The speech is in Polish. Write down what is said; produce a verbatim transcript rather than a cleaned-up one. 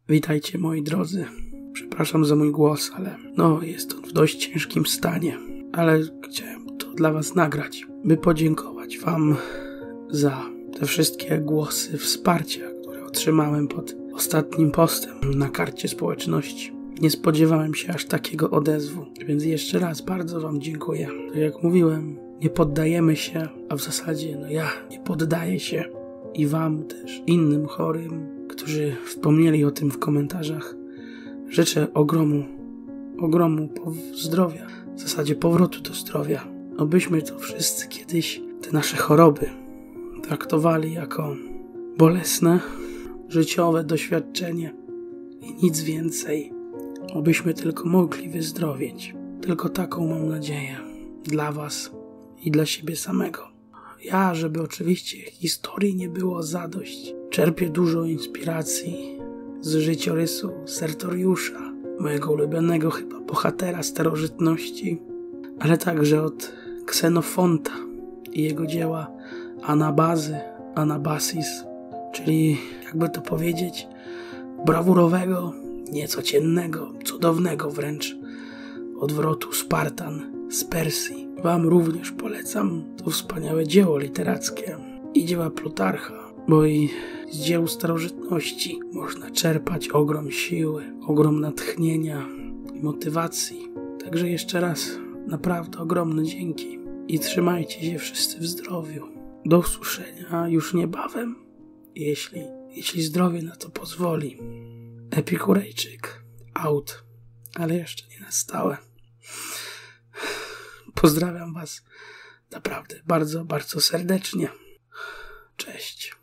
Witajcie moi drodzy. Przepraszam za mój głos, ale no jest on w dość ciężkim stanie. Ale chciałem to dla was nagrać, by podziękować wam za te wszystkie głosy wsparcia, które otrzymałem pod ostatnim postem na karcie społeczności. Nie spodziewałem się aż takiego odezwu, więc jeszcze raz bardzo wam dziękuję. Tak jak mówiłem, nie poddajemy się, a w zasadzie no ja nie poddaję się i wam też, innym chorym, którzy wspomnieli o tym w komentarzach. Życzę ogromu, ogromu zdrowia, w zasadzie powrotu do zdrowia. Obyśmy to wszyscy kiedyś te nasze choroby traktowali jako bolesne, życiowe doświadczenie i nic więcej. Obyśmy tylko mogli wyzdrowieć. Tylko taką mam nadzieję dla was i dla siebie samego. Ja, żeby oczywiście historii nie było zadość, czerpię dużo inspiracji z życiorysu Sertoriusza, mojego ulubionego chyba bohatera starożytności, ale także od Ksenofonta i jego dzieła Anabazy, Anabasis, czyli jakby to powiedzieć, brawurowego, nieco ciennego, cudownego wręcz odwrotu Spartan z Persji. Wam również polecam to wspaniałe dzieło literackie i dzieła Plutarcha, bo i z dzieł starożytności można czerpać ogrom siły, ogrom natchnienia i motywacji. Także jeszcze raz naprawdę ogromne dzięki i trzymajcie się wszyscy w zdrowiu. Do usłyszenia już niebawem, jeśli, jeśli zdrowie na to pozwoli. Epikurejczyk out, ale jeszcze nie na stałe. Pozdrawiam was naprawdę bardzo, bardzo serdecznie. Cześć.